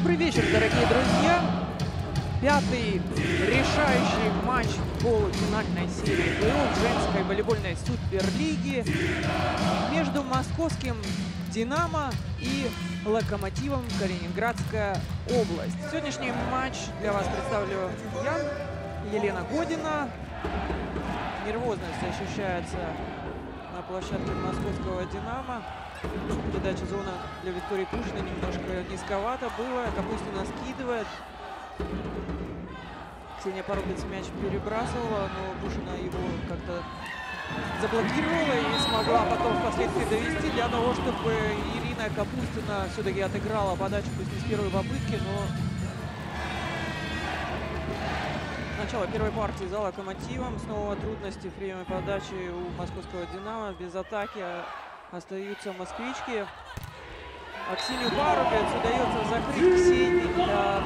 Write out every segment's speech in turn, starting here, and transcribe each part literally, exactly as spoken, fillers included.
Добрый вечер, дорогие друзья. Пятый решающий матч полуфинальной серии плей-офф женской волейбольной суперлиги между московским «Динамо» и «Локомотивом» Калининградская область. Сегодняшний матч для вас представлю я, Елена Година. Нервозность ощущается на площадке московского «Динамо». Передача зона для Виктории Пушиной немножко низковато было. Капустина скидывает. Ксения Парубец мяч перебрасывала, но Пушина его как-то заблокировала и смогла потом впоследствии довести для того, чтобы Ирина Капустина все-таки отыграла подачу, пусть не с первой попытки, но начало первой партии за «Локомотивом». Снова трудности в приеме подачи у московского «Динамо». Без атаки остаются москвички. А Ксению Парубец удается закрыть Ксении для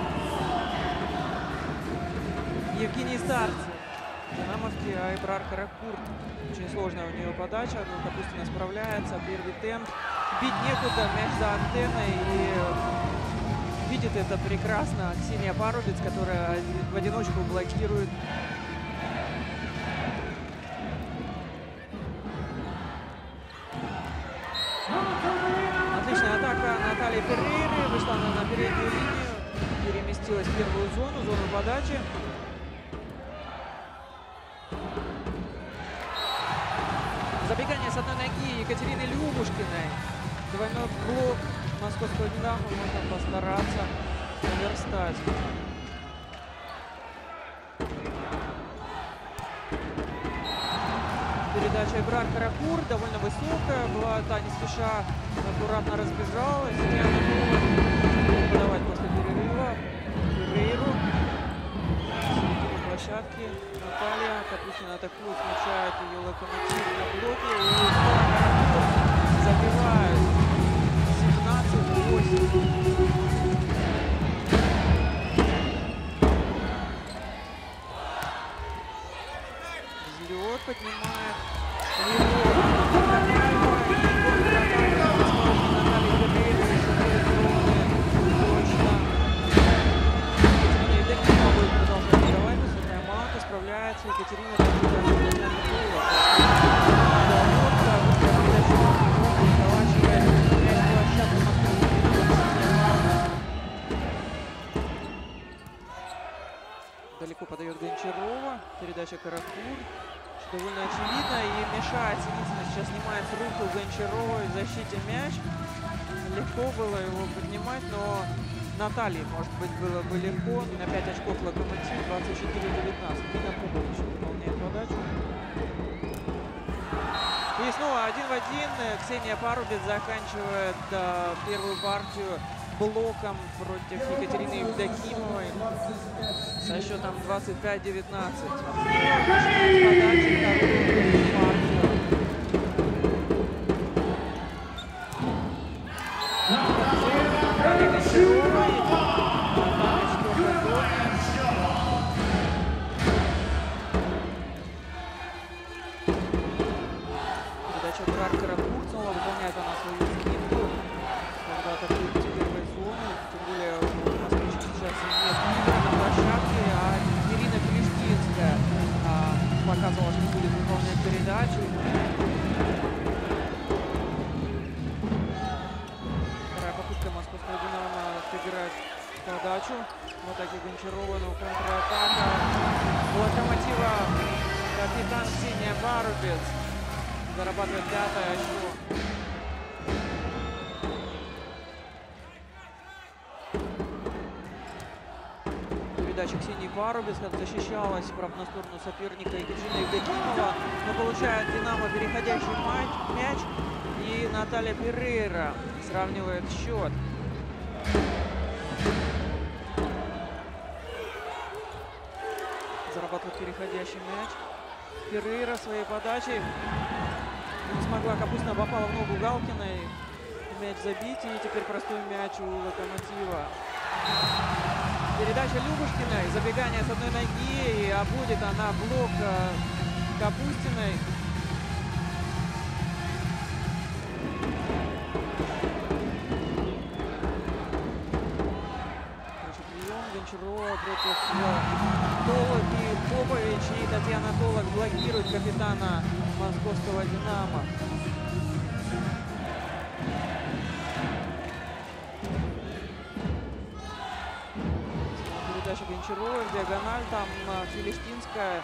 Евгений Старцев. Динамовский Айбрар Каракур. Очень сложная у нее подача, но Капустина справляется. Первый темп. Бить некуда, мяч за антенной. И видит это прекрасно Ксения Парубец, которая в одиночку блокирует. Отличная атака Натальи Перейры. Вышла она на переднюю линию. Переместилась в первую зону, зону подачи. Забегание с одной ноги Екатерины Любушкиной. Двойной блок московского «Динамо» можно постараться наверстать. Передача Айбрар Каракур довольно высокая. Была та не спеша, аккуратно разбежалась. И она будет подавать после перерыва Перейру. Площадки. Наталья Капустина атакует, смещает ее «Локомотив» на блоке. И забивает семнадцать восемь. Взлет поднимает его. Справляется Екатерина. Далеко подает Гончарова. Передача Каракур. Довольно очевидно и мешает. Синицына сейчас снимает с рук у Гончаровой в защите мяч. Легко было его поднимать, но Наталье, может быть, было бы легко. На пять очков «Локомотив», двадцать четыре девятнадцать. Нина Пугович выполняет подачу. И снова один в один. Ксения Парубец заканчивает да, первую партию блоком против Екатерины Евдокимовой со счетом двадцать пять девятнадцать. Передача Айбрар Каракур. Снова выполняет она свою скидку. Когда атакует с первой зоны. Тем более у москвички сейчас нет лидера на площадке. А Ирина Пелештинская а, показывала, что будет выполнять передачу. Вторая попытка московского «Динамо» отыграть подачу. В атаке Гончарова, но контратака «Локомотива». Капитан Ксения Парубец зарабатывает пятое очко. Передача Ксении Парубец, как защищалась в правую сторону соперника Екатерина Евдокимова. Но получает «Динамо» переходящий мяч. И Наталья Перейра сравнивает счет. Зарабатывает переходящий мяч. Перейра своей подачей не смогла. Капустина попала в ногу Галкиной. Мяч забить. И теперь простой мяч у «Локомотива». Передача Любушкиной. Забегание с одной ноги. И обводит она блок Капустиной. против Толок и Попович. И Татьяна Толок блокирует капитана московского «Динамо». Передача Гончаровой в диагональ. Там Филиштинская.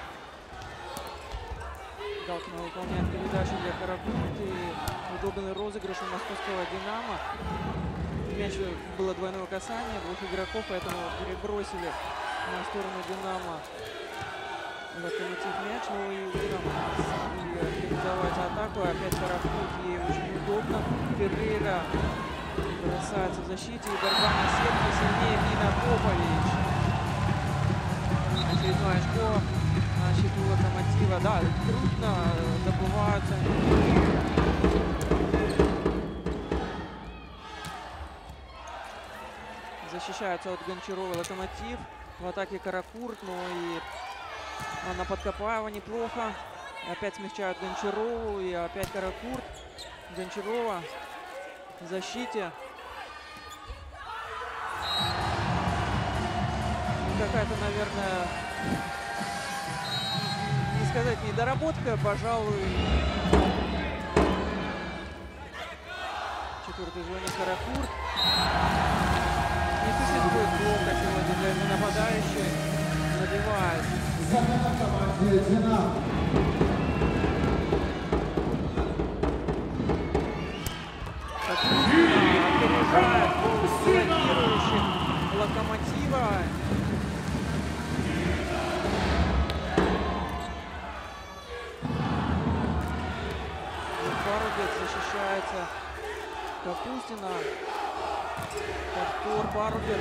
Галкина выполняет передачу для Каракурт. И удобный розыгрыш у московского «Динамо». Мяч было двойное касание двух игроков, поэтому перебросили на сторону «Динамо» Локомотив мяч. Ну и у «Динамо» организовать атаку. Опять Каракурт, ей очень удобно. Перейра бросается в защите. И борьба на сетке. Сильнее Нина Попович. Очередное очко на счету Локомотива. Да, трудно добываются. Защищается от Гончаровой Локомотив. В атаке Каракурт, но и на подкопаева неплохо. Опять смягчают Гончарову. И опять Каракурт. Гончарова в защите. Какая-то, наверное, не сказать недоработка, пожалуй. Четвертый звонит Каракурт. Не существует блока сегодня для нападающих. Забивает. Опережает блокирующих Локомотива. Парубец защищается. Капустина. Повтор Парубец.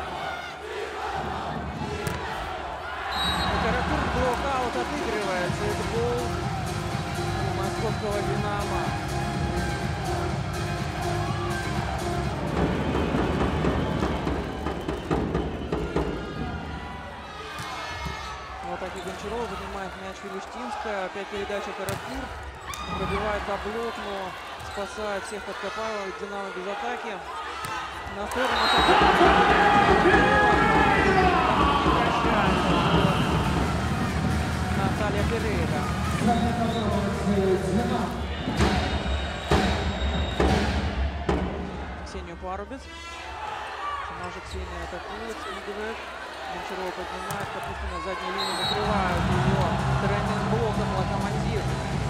Каракурт блокаут отыгрывается. Это гол московского «Динамо». В атаке Гончарова занимает мяч Филиштинская. Опять передача Каракурт. Пробивает блок, но спасает всех от Копаева. «Динамо» без атаки. На сторону Наталья Перейра. Ксению Парубец. Сама же Ксения атакует, скидывает. Гончарова поднимает. Капустина заднюю линию закрывают ее тройным блоком Локомотив.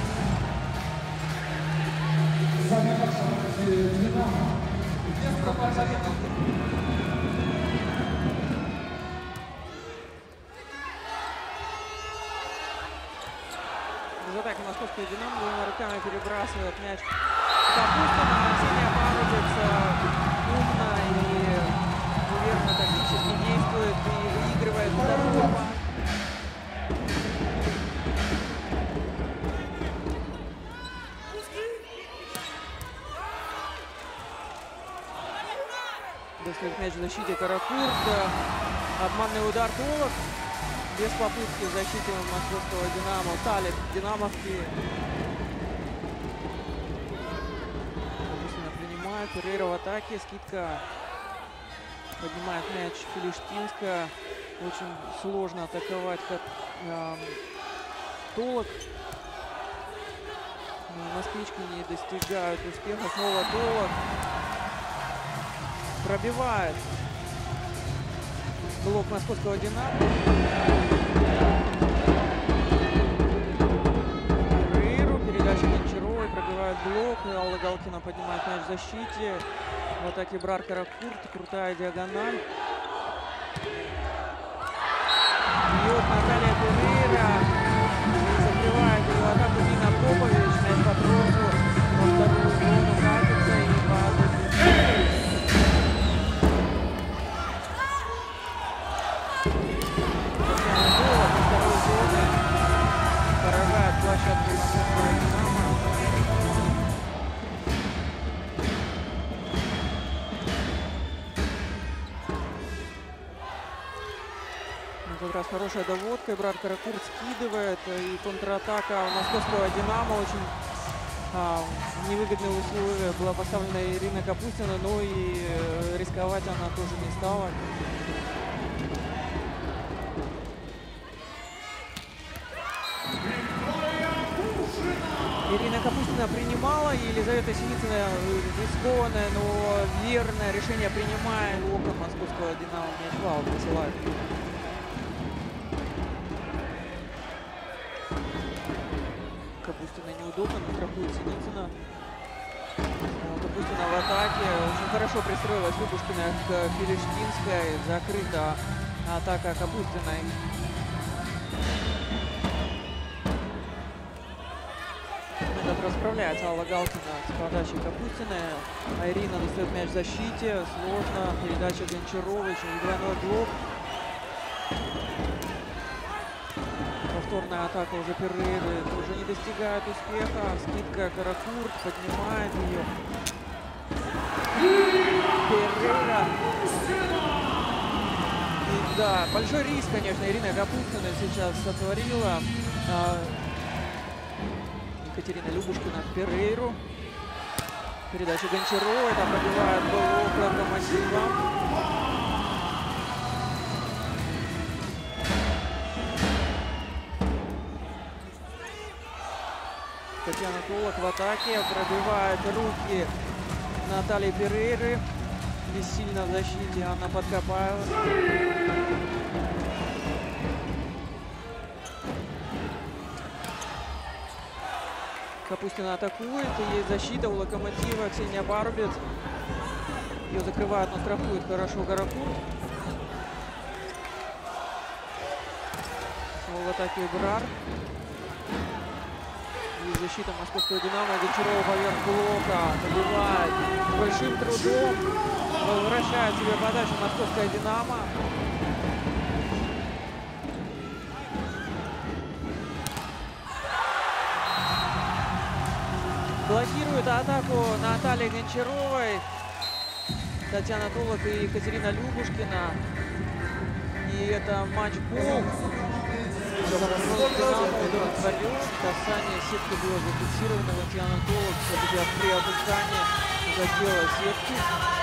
Из атаки московская «Динамо» двумя руками перебрасывает мяч Капустина. Ксения Парубец умно и уверенно тактически действует и выигрывает вторую. Достает мяч в защите Каракурт. Обманный удар Толок. Без попытки в защите московского «Динамо». Талик динамовки. Капустина принимает. Перейра в атаке. Скидка. Поднимает мяч Филиштинская. Очень сложно атаковать как э, Толок. Москвички не достигают успеха. Снова Толок. Пробивает блок московского «Динамо». Перейру. Передача Гончаровой. Пробивает блок. Алла Галкина поднимает мяч в защите. В атаке Брар Каракурт. Крутая диагональ. Бьет Наталья Перейра. И закрывает его атаку Нина Попович. Мяч по тросу. Во вторую зону катится и падает. Поражает площадку московского «Динамо». Ну, как раз хорошая доводка. Брат Каракурт скидывает. И контратака московского «Динамо». Очень а, невыгодные условия была поставлена Ирина Капустина, но и рисковать она тоже не стала. Ирина Капустина принимала, и Елизавета Синицына рискованное, но верное решение принимает. Окон московского «Динамо» мяч в аут посылает. Капустина неудобно, но штрафует Синицына. Капустина в атаке. Очень хорошо пристроилась Любушкина к Филиштинской. Закрыта атака Капустиной. Расправляется Алла Галкина с подачей Капустиной. А Ирина достает мяч в защите. Сложно. Передача Гончаровой. Через двойной блок. Повторная атака уже Перейры. Уже не достигает успеха. Скидка Каракурт. Поднимает ее. Перейра. И, да, большой риск, конечно, Ирина Капустина сейчас сотворила. Екатерина Любушкина в Перейру. Передача Гончаровой. Это пробивает блок Локомотива. Татьяна Толок в атаке. Пробивает руки Натальи Перейры. Бессильно в защите Анна Подкопаева. Капустина атакует, и есть защита у Локомотива. Ксения Парубец. Ее закрывает, но штрафует хорошо Каракурт. В атаке Брар. И защита московского «Динамо». Гончарова поверх блока. Добивает с большим трудом. Возвращает себе подачу московская «Динамо». Блокирует атаку Натальи Гончаровой. Татьяна Толок и Екатерина Любушкина. И это матч-бол. Касание сетки было зафиксировано. Татьяна Толок все-таки при опускании задела сетки.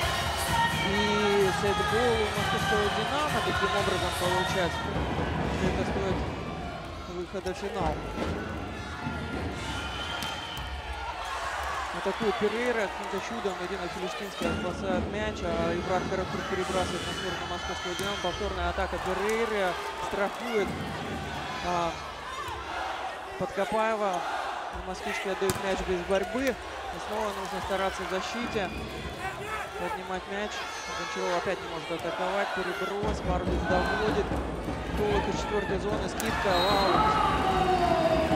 И сетбол у московского «Динамо» таким образом получается. Это стоит выхода в финал. Атакует Перейра, каким-то чудом Ирина Филиштинская спасает мяч, а Ибрар Каракурт перебрасывает на сторону московского «Динамо». Повторная атака Перейры, штрафует а, Подкопаева. Москвички отдают мяч без борьбы. И снова нужно стараться в защите. Поднимать мяч. Гончарова опять не может атаковать. Переброс, Парубец доводит. Толок из четвертой зоны, скидка, аут.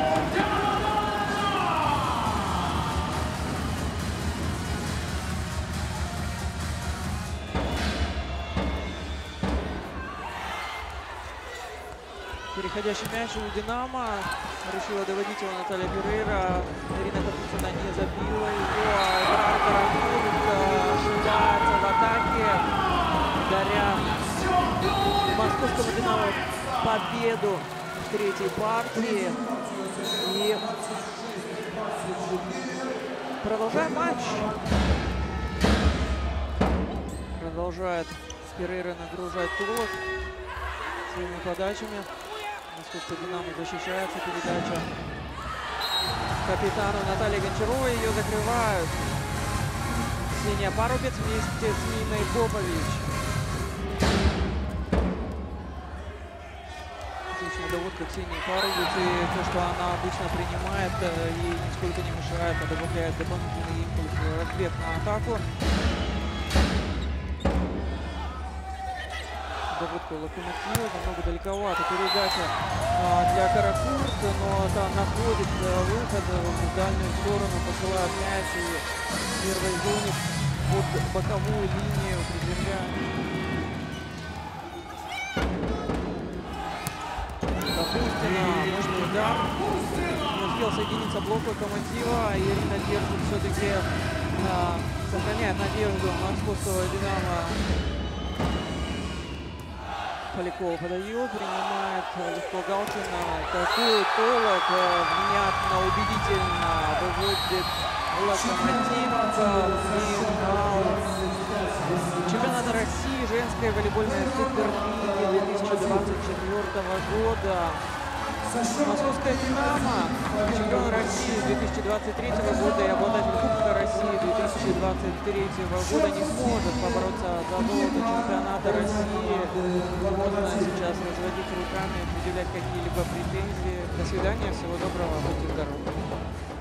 Переходящий мяч у «Динамо». Решила доводить его Наталья Перейра. Ирина Капустина не забила его. Ибрар Каракурт ошибается в атаке, даря московскому «Динамо» победу в третьей партии. И продолжаем матч. Продолжает Перейра нагружать Толок своими подачами. Московское «Динамо» защищается. Передача капитану Натальи Гончаровой. Ее закрывают Ксения Парубец вместе с Ниной Попович. Отличная доводка Ксении Парубец. И то, что она обычно принимает, ей нисколько не мешает, а добавляет дополнительный импульс, разбег на атаку. Доводка Локомотива, намного далековато. Передача а, для Каракурт, но там находит а, выход в дальнюю сторону, посылает мяч и в первой зоне под боковую линию приземляет. Капустина, мощный удар. Не успел соединиться блок Локомотива. Ирина держит все-таки, а, сохраняет надежду московского «Динамо». Полякова подает, принимает легко Галкина. Атакует Толок, внятно, убедительно выводит Локомотив в финал чемпионата России женской волейбольной суперлиги две тысячи двадцать четвёртого года. Московская «Динамо», чемпион России две тысячи двадцать третьего года и обладатель Кубка России две тысячи двадцать третьего года, не сможет побороться за золото чемпионата России. Можно сейчас разводить руками, предъявлять какие-либо претензии. До свидания, всего доброго, будьте здоровы.